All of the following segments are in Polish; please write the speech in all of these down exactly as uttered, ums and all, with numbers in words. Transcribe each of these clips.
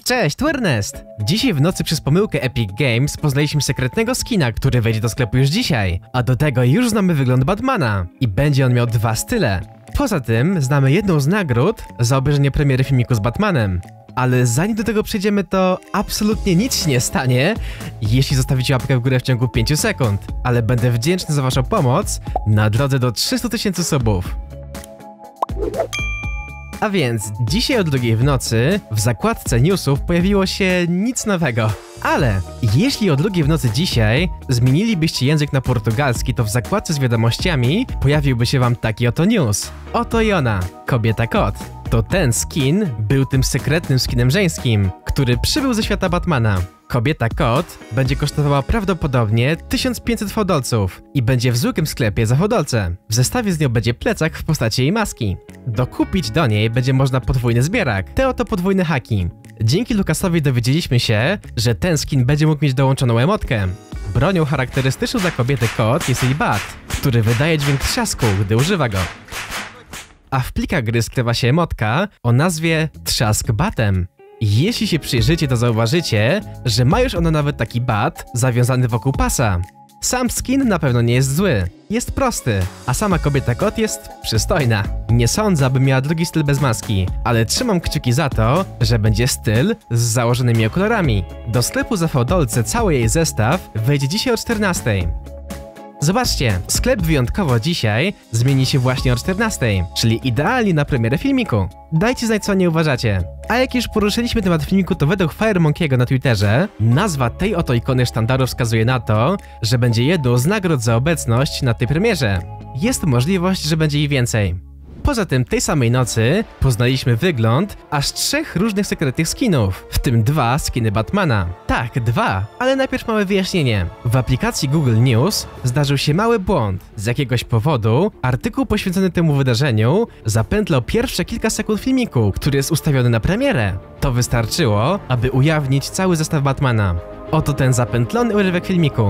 Cześć, tu Ernest! Dzisiaj w nocy przez pomyłkę Epic Games poznaliśmy sekretnego skina, który wejdzie do sklepu już dzisiaj. A do tego już znamy wygląd Batmana. I będzie on miał dwa style. Poza tym znamy jedną z nagród za obejrzenie premiery filmiku z Batmanem. Ale zanim do tego przejdziemy, to absolutnie nic się nie stanie, jeśli zostawicie łapkę w górę w ciągu pięciu sekund. Ale będę wdzięczny za waszą pomoc na drodze do trzystu tysięcy subów. A więc dzisiaj o drugiej w nocy w zakładce newsów pojawiło się nic nowego. Ale jeśli o drugiej w nocy dzisiaj zmienilibyście język na portugalski, to w zakładce z wiadomościami pojawiłby się wam taki oto news. Oto i ona, kobieta kot. To ten skin był tym sekretnym skinem żeńskim, który przybył ze świata Batmana. Kobieta kot będzie kosztowała prawdopodobnie tysiąc pięćset fałdolców i będzie w zwykłym sklepie za fałdolce. W zestawie z nią będzie plecak w postaci jej maski. Dokupić do niej będzie można podwójny zbierak, te oto podwójne haki. Dzięki Lukasowi dowiedzieliśmy się, że ten skin będzie mógł mieć dołączoną emotkę. Bronią charakterystyczną dla kobiety kot jest jej bat, który wydaje dźwięk trzasku, gdy używa go. A w plikach gry skrywa się emotka o nazwie Trzask Batem. Jeśli się przyjrzycie, to zauważycie, że ma już ona nawet taki bat zawiązany wokół pasa. Sam skin na pewno nie jest zły, jest prosty, a sama kobieta kot jest przystojna. Nie sądzę, aby miała drugi styl bez maski, ale trzymam kciuki za to, że będzie styl z założonymi okularami. Do sklepu za fałdolce cały jej zestaw wejdzie dzisiaj o czternastej. Zobaczcie, sklep wyjątkowo dzisiaj zmieni się właśnie o czternastej, czyli idealnie na premierę filmiku. Dajcie znać, co nie uważacie. A jak już poruszyliśmy temat filmiku, to według FireMonkey'ego na Twitterze nazwa tej oto ikony sztandaru wskazuje na to, że będzie jedną z nagród za obecność na tej premierze. Jest możliwość, że będzie ich więcej. Poza tym tej samej nocy poznaliśmy wygląd aż trzech różnych sekretnych skinów, w tym dwa skiny Batmana. Tak, dwa, ale najpierw małe wyjaśnienie. W aplikacji Google News zdarzył się mały błąd. Z jakiegoś powodu artykuł poświęcony temu wydarzeniu zapętlał pierwsze kilka sekund filmiku, który jest ustawiony na premierę. To wystarczyło, aby ujawnić cały zestaw Batmana. Oto ten zapętlony urywek filmiku.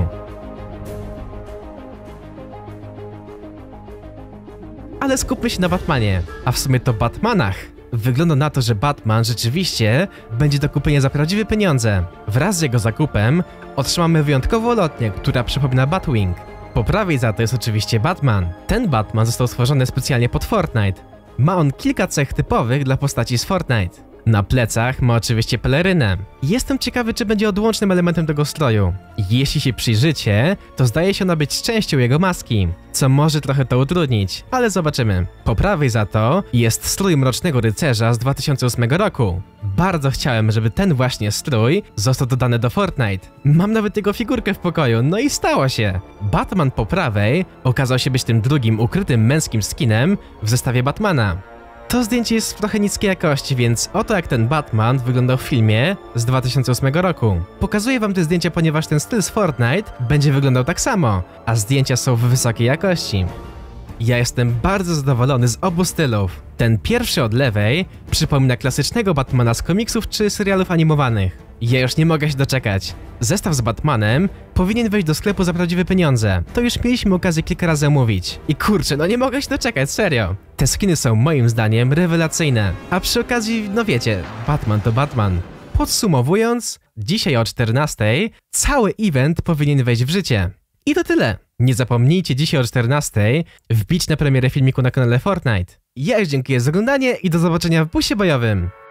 Ale skupmy się na Batmanie, a w sumie to Batmanach. Wygląda na to, że Batman rzeczywiście będzie do kupienia za prawdziwe pieniądze. Wraz z jego zakupem otrzymamy wyjątkową lotnię, która przypomina Batwing. Po prawej za to jest oczywiście Batman. Ten Batman został stworzony specjalnie pod Fortnite. Ma on kilka cech typowych dla postaci z Fortnite. Na plecach ma oczywiście pelerynę. Jestem ciekawy, czy będzie odłącznym elementem tego stroju. Jeśli się przyjrzycie, to zdaje się ona być częścią jego maski, co może trochę to utrudnić, ale zobaczymy. Po prawej za to jest strój Mrocznego Rycerza z dwa tysiące ósmego roku. Bardzo chciałem, żeby ten właśnie strój został dodany do Fortnite. Mam nawet jego figurkę w pokoju, no i stało się. Batman po prawej okazał się być tym drugim ukrytym męskim skinem w zestawie Batmana. To zdjęcie jest trochę niskiej jakości, więc oto jak ten Batman wyglądał w filmie z dwa tysiące ósmego roku. Pokazuję wam te zdjęcia, ponieważ ten styl z Fortnite będzie wyglądał tak samo, a zdjęcia są w wysokiej jakości. Ja jestem bardzo zadowolony z obu stylów. Ten pierwszy od lewej przypomina klasycznego Batmana z komiksów czy serialów animowanych. Ja już nie mogę się doczekać. Zestaw z Batmanem powinien wejść do sklepu za prawdziwe pieniądze. To już mieliśmy okazję kilka razy omówić. I kurczę, no nie mogę się doczekać, serio. Te skiny są moim zdaniem rewelacyjne. A przy okazji, no wiecie, Batman to Batman. Podsumowując, dzisiaj o czternastej cały event powinien wejść w życie. I to tyle. Nie zapomnijcie dzisiaj o czternastej wbić na premierę filmiku na kanale Fortnite. Ja już dziękuję za oglądanie i do zobaczenia w busie bojowym.